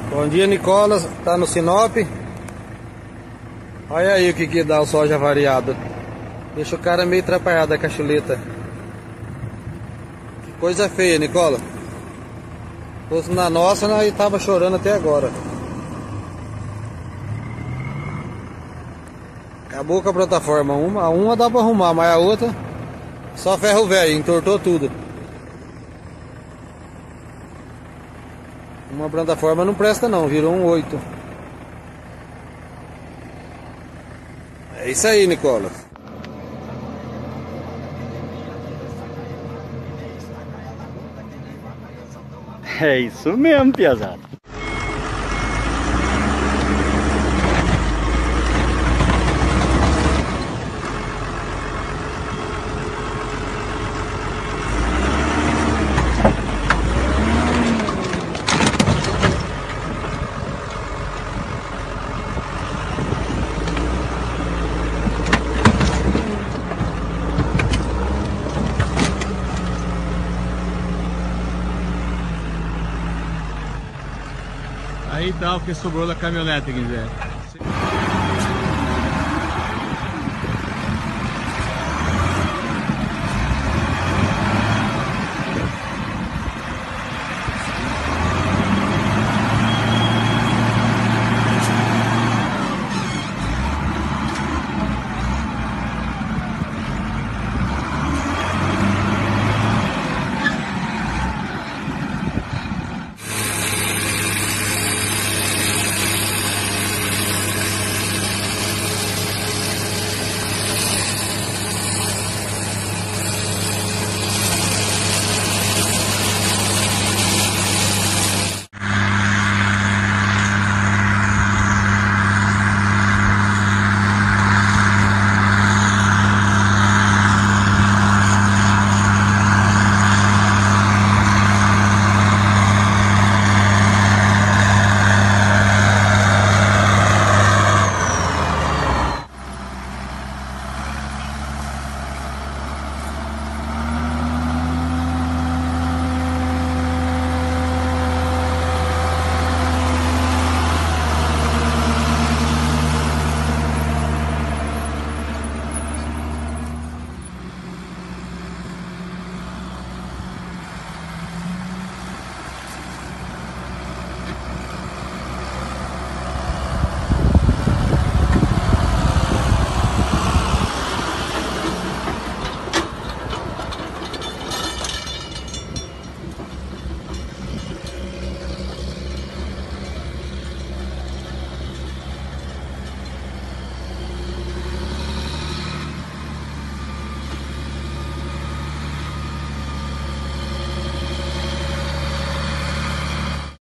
Bom dia, Nicolas. Tá no Sinop. Olha aí o que dá o soja variado. Deixa o cara meio atrapalhado da cachuleta. Que coisa feia, Nicola. Se fosse na nossa, nós tava chorando até agora. Acabou com a plataforma. Uma dá pra arrumar, mas a outra só ferro velho, entortou tudo. Uma plataforma não presta não, virou um 8. É isso aí, Nicolas. É isso mesmo, piazada. Aí tá o que sobrou da caminhonete, Guilherme.